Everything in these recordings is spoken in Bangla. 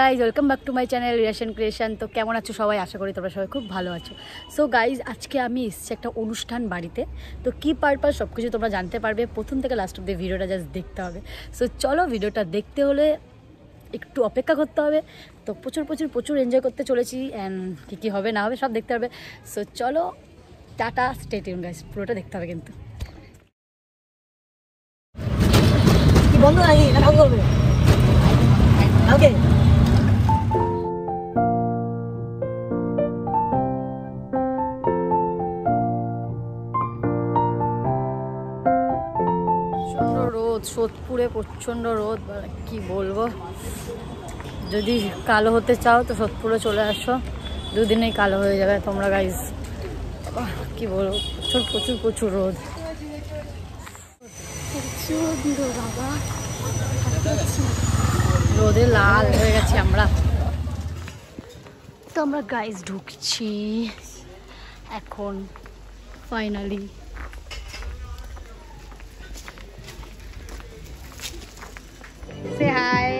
Guys, welcome back to my channel reaction creation. তো কেমন আছো সবাই? আশা করি তোমরা সবাই খুব ভালো আছো। সো গাইজ, আজকে আমি এসেছি একটা অনুষ্ঠান বাড়িতে। তো কী পারপাস সব কিছু তোমরা জানতে পারবে, প্রথম থেকে লাস্ট অব্দি ভিডিওটা জাস্ট দেখতে হবে। সো চলো, ভিডিওটা দেখতে হলে একটু অপেক্ষা করতে হবে। তো প্রচুর এনজয় করতে চলেছি, অ্যান্ড কী কী হবে না হবে সব দেখতে হবে। সো চলো, টাটা, স্টে টিউন গাইজ, পুরোটা দেখতে হবে কিন্তু। বন্ধ নাকি না কাজ করবে কালকে? রোদ, সোদপুরে প্রচণ্ড রোদ, কি বলবো। যদি কালো হতে চাও তো সোদপুরে চলে আসো, দুদিনেই কালো হয়ে যাবে তোমরা গাইজ। কি বলবো, প্রচুর রোদ। বাবা, রোদে লাল হয়ে গেছি আমরা। তো আমরা গাইজ ঢুকছি এখন ফাইনালি। সে হাই।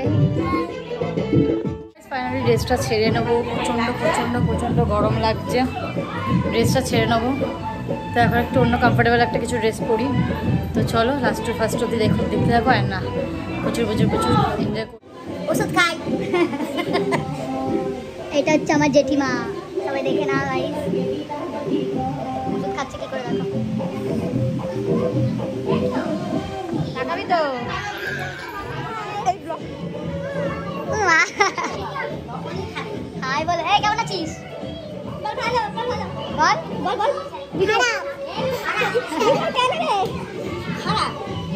ফাইনালি ড্রেসটা ছেড়ে নেবো, প্রচণ্ড গরম লাগছে। ড্রেসটা ছেড়ে নেবো, তো এখন একটু অন্য কমফোর্টেবল একটা কিছু ড্রেস পরি। তো চলো, ফার্স্ট অব্দি দেখতে থাকো। আর না, প্রচুর এনজয় করো। ওষুধ খাই। এটা হচ্ছে আমার জেঠিমা, সবাই দেখে না গাইস। ওষুধ খাচ্ছে কি করে দেখো। লাগাবি তো? হাই বল, এই কেমন আছিস? বল ভালো, বল খারাপ। কেন রে খারাপ?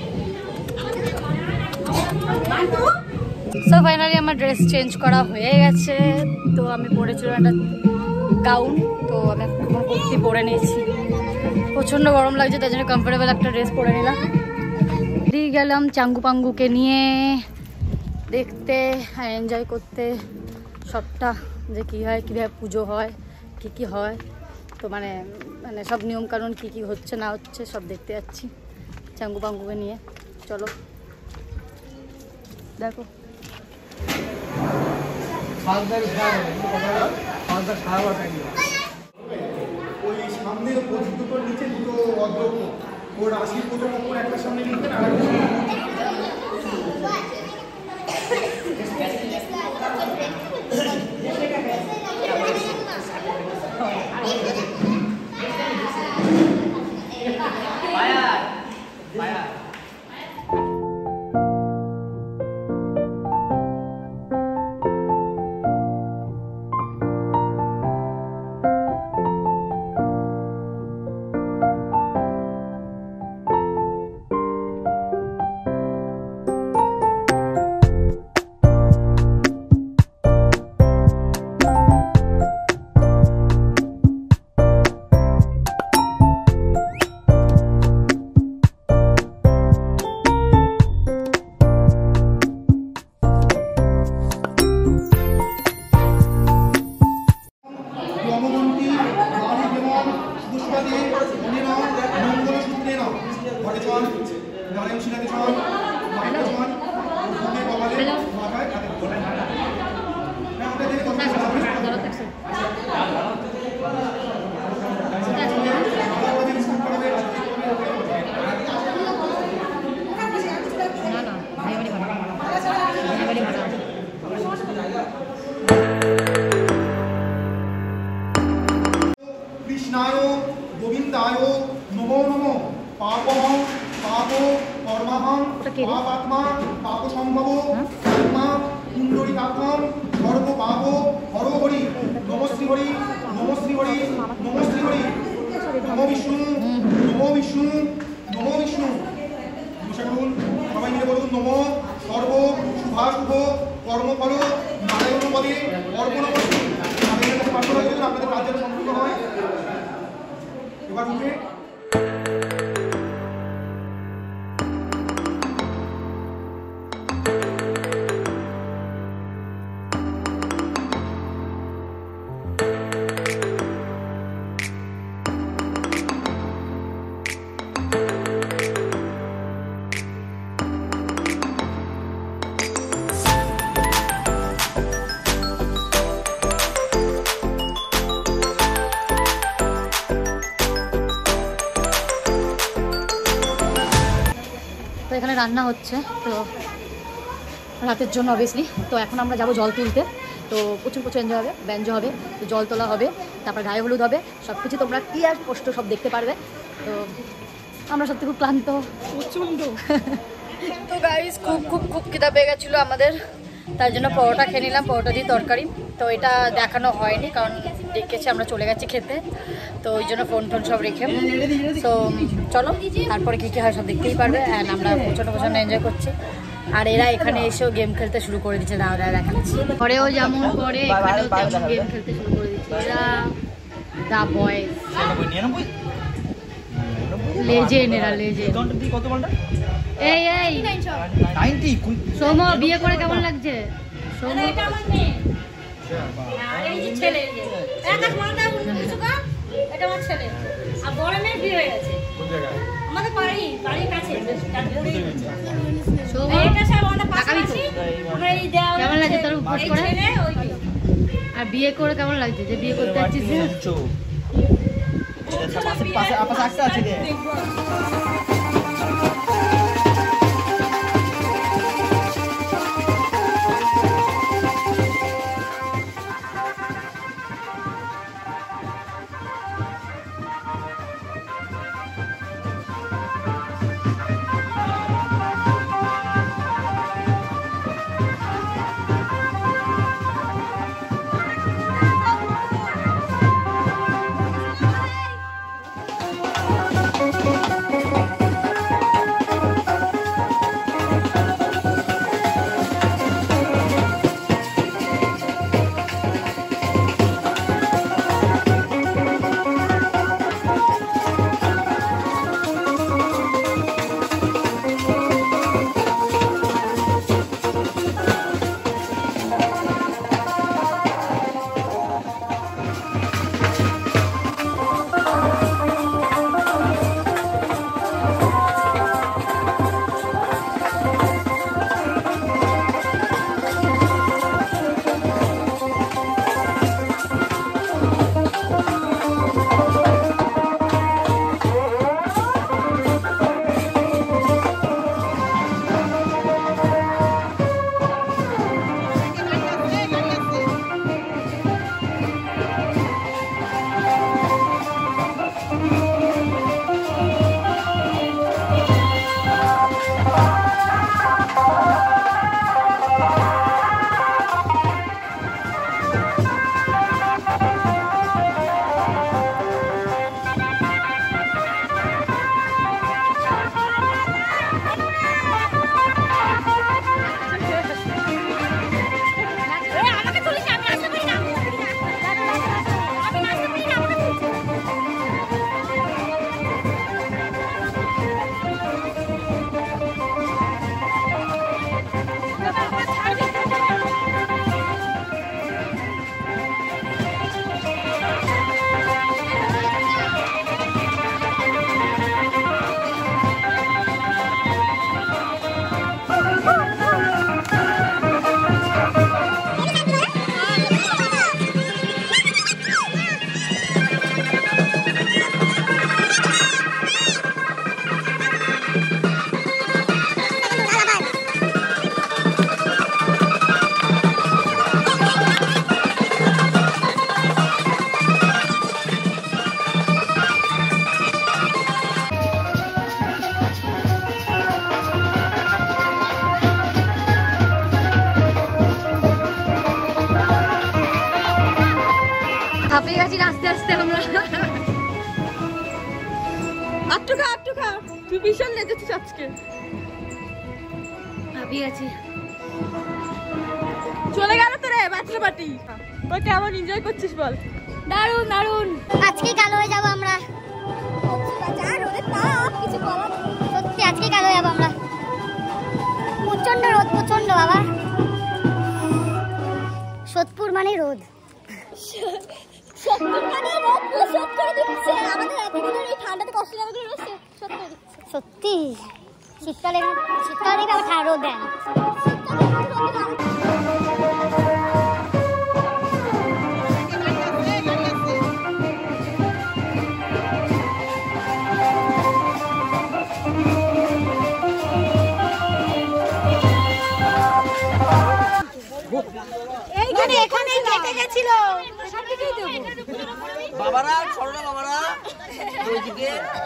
সো ফাইনালি আমার ড্রেস চেঞ্জ করা হয়ে গেছে। তো আমি পরেছিলাম একটা গাউন, তো আমি এখন কুর্তি পরে নিয়েছি। প্রচণ্ড গরম লাগছে, তাই জন্য কমফোর্টেবল একটা ড্রেস পরে নিলাম। দিয়ে গেলাম চাঙ্গু পাঙ্গুকে নিয়ে দেখতে আর এনজয় করতে সবটা, যে কী হয়, কীভাবে পুজো হয়, কী হয়। তো মানে সব নিয়মকানুন কী হচ্ছে না হচ্ছে সব দেখতে যাচ্ছি চাঙ্গু পাঙ্গুকে নিয়ে। চলো দেখো। ওই সামনের প্রদীপ দুটোর নিচে দুটো অদ্রব্য, ওর রাশির প্রথম অক্ষর একটা সামনে লিখবেন আর কৃষ্ণায় গোবিন্দায় নমো নমো। পাপহং পাপ কর্মাহং পাপাত্মা পাপ সম্ভব আত্মা কুণ্ডলিকাক্ষং সর্ব পাপ হর হরি। নমঃ শ্রী হরি, নমঃ শ্রী হরি, নমঃ শ্রী হরি। নমো বিষ্ণু, নমো বিষ্ণু, নমো বিষ্ণু। সবাই মিলে বলুন নমো সর্ব শুভাশুভ কর্মফল নারায়ণ পদে অর্পণ করছি। আপনাদের কাজ যেন সম্পূর্ণ হয়। এবার উঠে তো এখানে রান্না হচ্ছে, তো রাতের জন্য অবভিয়াসলি। তো এখন আমরা যাবো জল তুলতে, তো প্রচুর এনজয় হবে, ব্যঞ্জয় হবে, তো জল তোলা হবে, তারপর গায়ে হলুদ হবে, সব কিছু তোমরা ক্লিয়ার স্পষ্ট সব দেখতে পারবে। তো আমরা সত্যি খুব ক্লান্ত, প্রচণ্ড। তো গাইস খুব খিদা পেয়ে গেছিলো আমাদের, তার জন্য পরোটা খেয়ে নিলাম, পরোটা দিয়ে তরকারি। তো এটা দেখানো হয়নি কারণ দেখেছি আমরা চলে গেছি খেতে, তো ওই জন্য ফোন সব রেখে। তো চলো তারপরে কী হয় সব দেখতেই পারবে। অ্যান্ড আমরা প্রচণ্ড এনজয় করছি, আর এরা এখানে এসেও গেম খেলতে শুরু করে দিচ্ছে। দাদা দেখাচ্ছি, ঘরেও যেমন করে এখানেও তেমন গেম খেলতে শুরু করে দিচ্ছে এরা। দা বয়েজ লেজেন্ড, এরা লেজেন্ড। এই সৌম বিয়ে করে কেমন লাগছে? সৌম কেমন লাগছে তোর উপোস করে? আর বিয়ে করে কেমন লাগছে যে বিয়ে করতে যাচ্ছিস? হাঁপিয়ে গেছি আস্তে আস্তে আমরা। আটটু খা তুই ভীষণ লেগেছিস আজকে, হাঁপিয়ে গেছি। চলে গেল তো রে ব্যাচেলর পার্টি, তুই কেমন এনজয় করছিস বল? দারুণ দারুণ। আজকে কালো হয়ে যাবো আমরা, কিছু বলার সত্যি আজকে কালো হয়ে যাবো আমরা। প্রচন্ড রোদ, প্রচন্ড বাবা। সোদপুর মানে রোদ, সত্যি শীতকালে আবার রোদ দেন। গেছিল বাবারা সরলা বাবারা ওইদিকে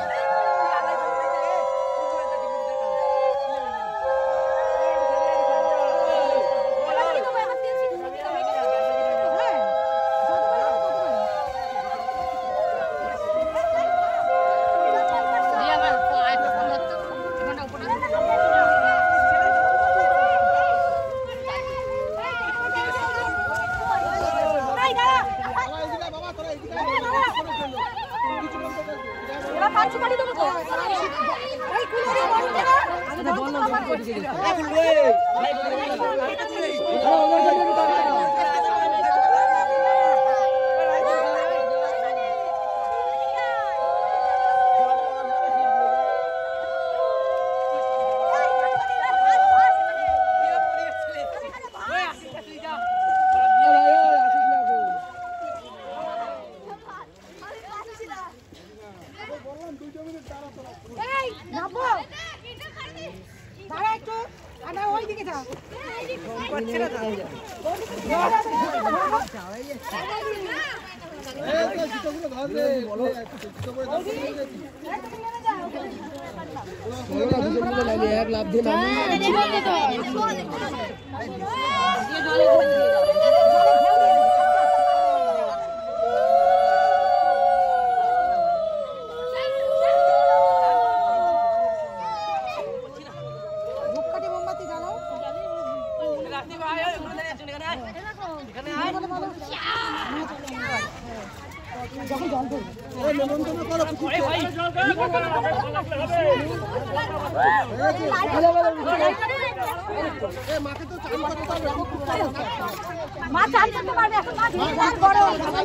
মা চান করতে পারবে এখন মা চান করো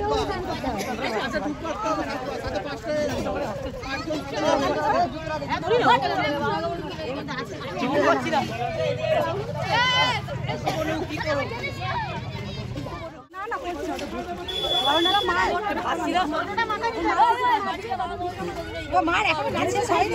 মার এখন নাচ শেষ হয়নি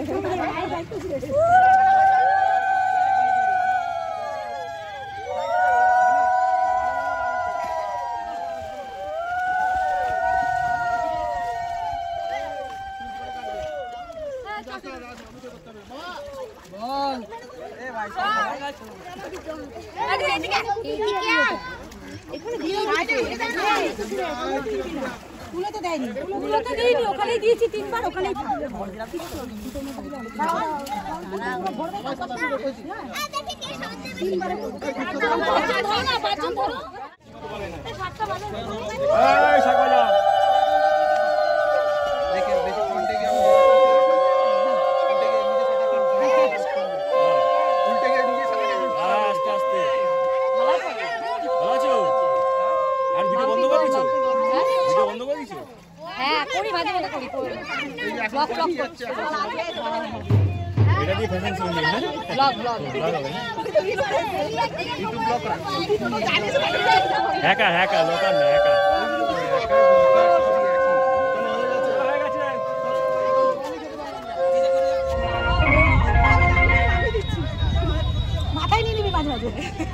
তুলে তো দেয়নি ওখানেই দিয়েছি 3 বার ওখানেই হ্যাঁ করি মাঝে মাঝে করি ব্লগ ব্লগ এটা দিয়ে ফ্যাশন শো নিয়ে না ব্লগ ব্লগ ইউটিউব ব্লগ করা হ্যাকা লোকাল না হ্যাকা মাথায় নিয়ে নিবি মাঝে মাঝে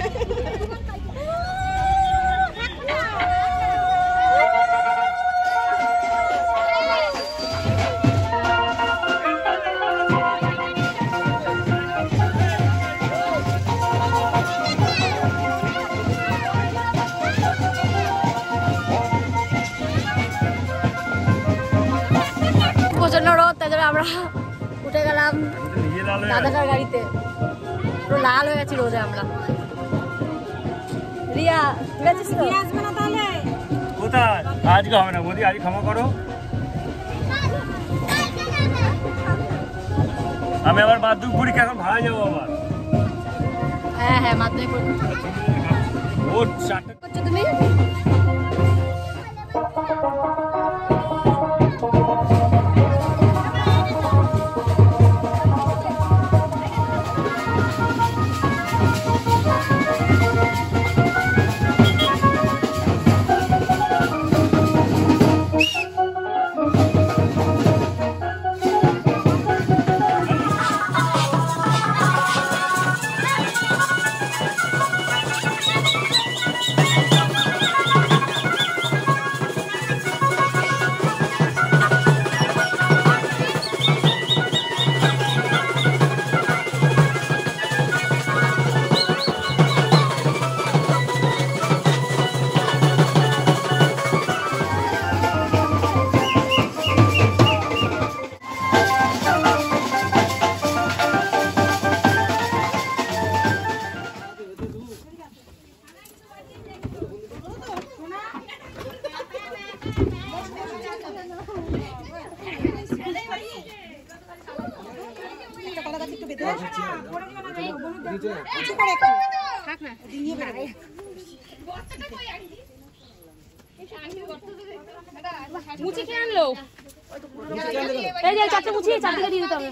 প্রচন্ড রোদ তাই জন্য আমরা উঠে গেলাম দাদাটার গাড়িতে পুরো লাল হয়ে গেছি রোদে আমরা রিয়া তুই আছিস তো আসবে না তাহলে কোথায় আজকে হবে না মোদি আজ ক্ষমা করো আমি আবার মাধ্যমিক পরীক্ষা এখন ভাড়া যাবো আবার হ্যাঁ হ্যাঁ মাধ্যমিক পরীক্ষা ও 4টা করছো তুমি মুচি খেয়ে আনলো এই যে চারটে মুচি চারটে দিয়ে দিতে হবে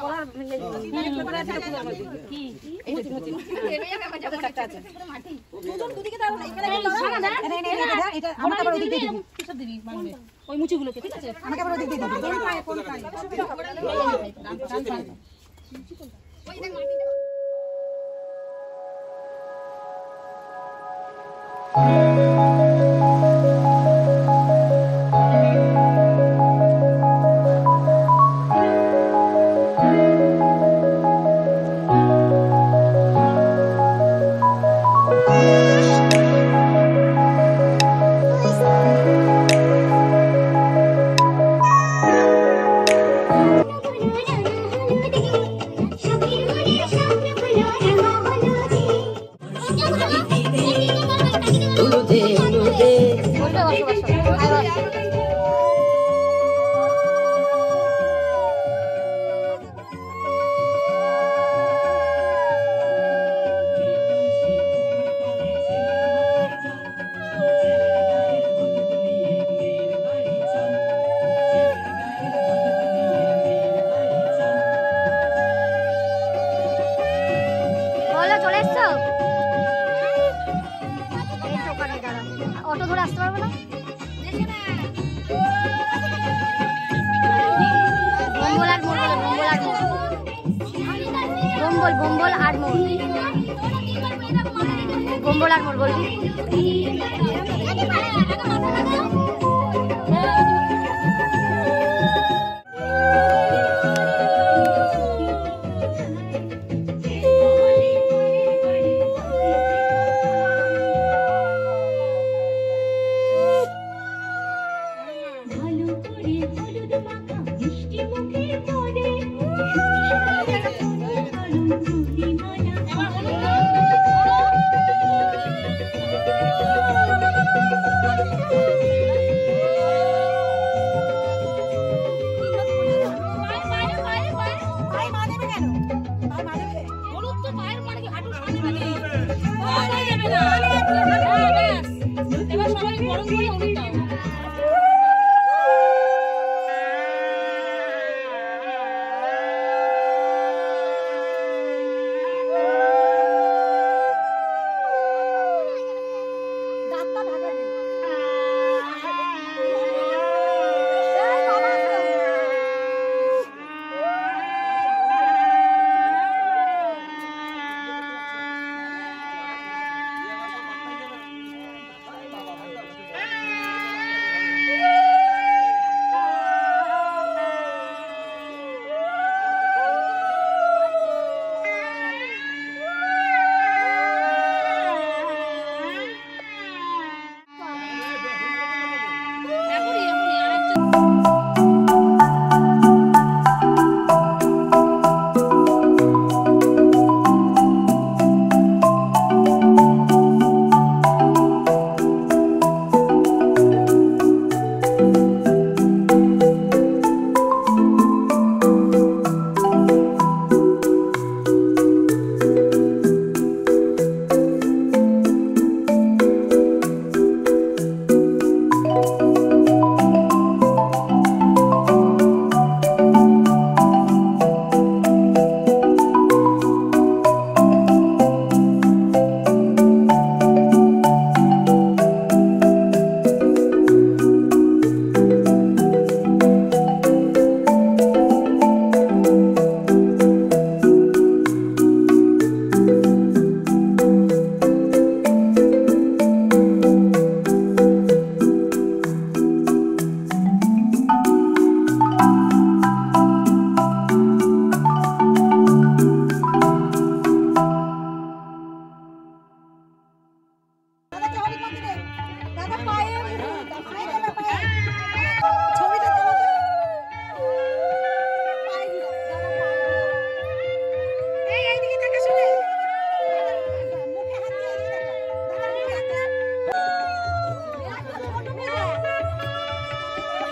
ওই মুচিগুলোকে ঠিক আছে আমাকে আবার ওদিক দিয়ে দিবি অটো ধরে আসতে পারবে না বোম্বল আর মোড় বলবি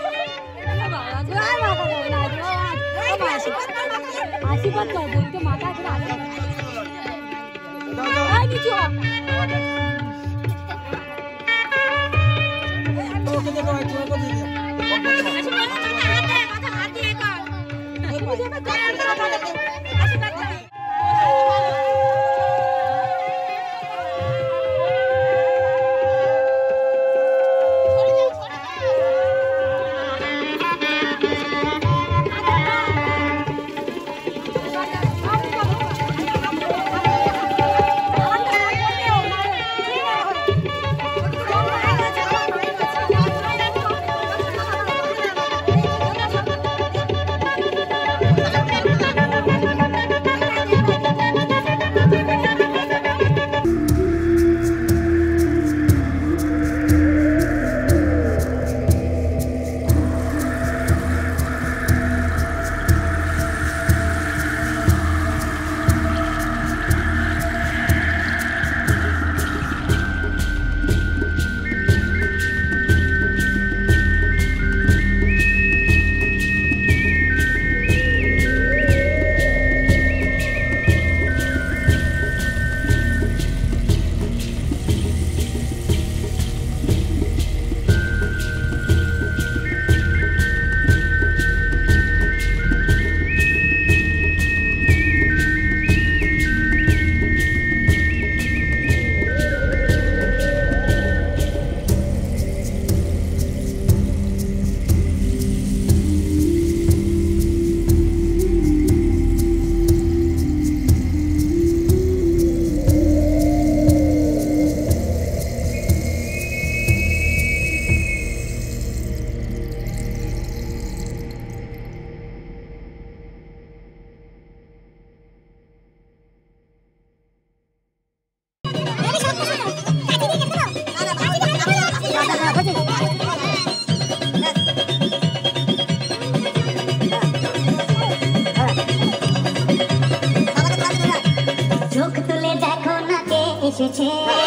আশীর্বাদ কর বলতে মাথা এসেছে।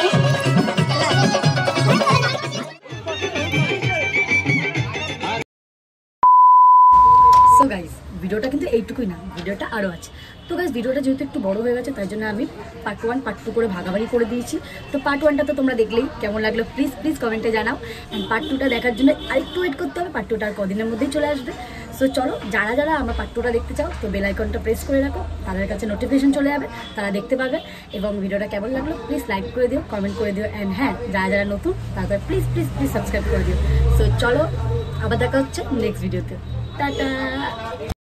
সো গাইস ভিডিওটা কিন্তু এইটুকুই না, ভিডিওটা আরও আছে। তো গাইস ভিডিওটা যেহেতু একটু বড় হয়ে গেছে তাই জন্য আমি পার্ট 1 পার্ট 2 করে ভাগাভাগি করে দিয়েছি। তো পার্ট 1টা তো তোমরা দেখলেই, কেমন লাগলো প্লিজ প্লিজ কমেন্টে জানাও। অ্যান্ড পার্ট 2টা দেখার জন্য আরেকটু ওয়েট করতে হবে, পার্ট 2টা আর কদিনের মধ্যেই চলে আসবে। সো চলো, যারা যারা আমার পার্ট 2টা দেখতে চাও তো বেল আইকনটা প্রেস করে রাখো, তাদের কাছে নোটিফিকেশন চলে যাবে, তারা দেখতে পাবে। এবং ভিডিওটা কেমন লাগলো প্লিজ লাইক করে দিও, কমেন্ট করে দিও। অ্যান্ড হ্যাঁ, যারা যারা নতুন তাদের প্লিজ প্লিজ প্লিজ সাবস্ক্রাইব করে দিও। সো চলো, আবার দেখা হচ্ছে নেক্সট ভিডিওতে। টাটা।